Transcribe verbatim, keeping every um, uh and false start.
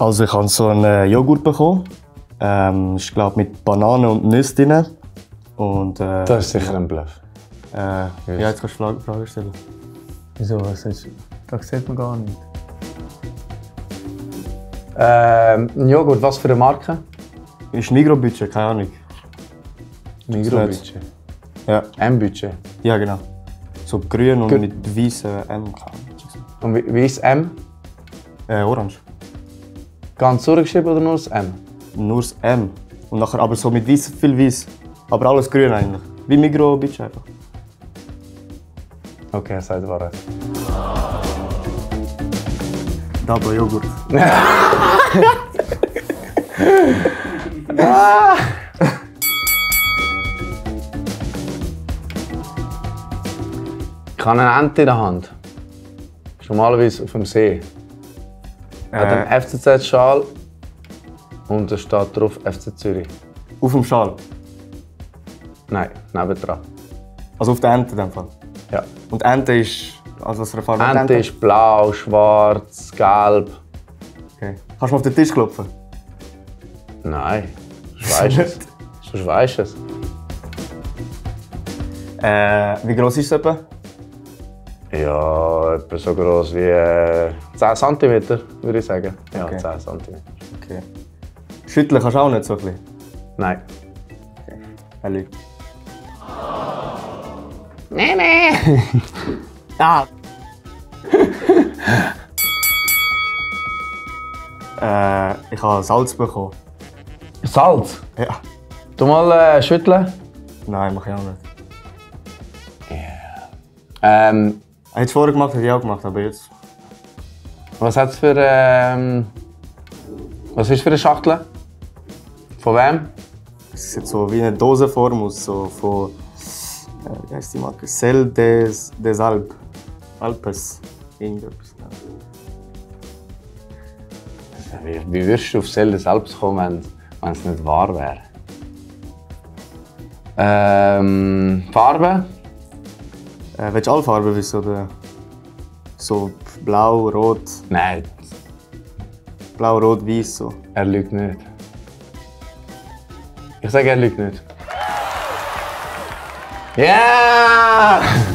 Also ich habe so einen Joghurt bekommen. Ähm, ich glaube mit Banane und Nüsse drin. Und, äh, das ist sicher ein Bluff. Äh, ja, jetzt kannst du Fragen stellen. Wieso? Was ist, das sieht man gar nicht. Ähm, ein Joghurt, was für eine Marke? Ist Migros-Budget, keine Ahnung. Migros-Budget? Ja. M-Budget? Ja, genau. So grün und Gut. mit weißen M. Und wie, wie ist M? Äh, orange. Ganz zurückgeschrieben oder nur das M? Nur das M. Und nachher aber so mit weiß, viel weiß. Aber alles grün eigentlich. Wie Migros-Budget einfach. Okay, seid wahr. Double Joghurt. Ich habe eine Ente in der Hand. Ist normalerweise auf dem See. Er hat einen Äh, F C Z-Schal und da steht drauf F C Zürich. auf dem Schal. Nein, nebendran. Also auf der Ente in dem Fall. Ja. Und Ente ist. Also was für eine Farbe? Ente ist blau, schwarz, gelb. Okay. Kannst du mal auf den Tisch klopfen? Nein, sonst weisst du es. Sonst weisst du es. Äh, wie groß ist es etwa? Ja, etwa so groß wie äh, zehn Zentimeter, würde ich sagen. Ja, Okay. zehn Zentimeter. Okay. Schütteln kannst du auch nicht so ein bisschen? Nein. Er lügt. Nein, nein. Ah! äh, ich habe Salz bekommen. Salz? Ja. Du mal äh, schütteln. Nein, mach ich auch nicht. Ähm, Hätte ich vorher gemacht, hätte ich auch gemacht, aber jetzt. was hat's für ähm, was ist für eine Schachtel? Von wem? Es ist jetzt so wie eine Dosenform aus so von. Äh, wie heißt die Marke? Cell des, des Alp. Alpes. Irgendetwas. Ja. Wie, wie würdest du auf Cell des Alps kommen, wenn es nicht wahr wäre? Ähm, Farbe? Äh, willst du alle Farben wissen? Oder? So blau, rot. Nein, Blau, rot, weiß. So. er lügt nicht. Ich sage, er lügt nicht. Ja! Yeah!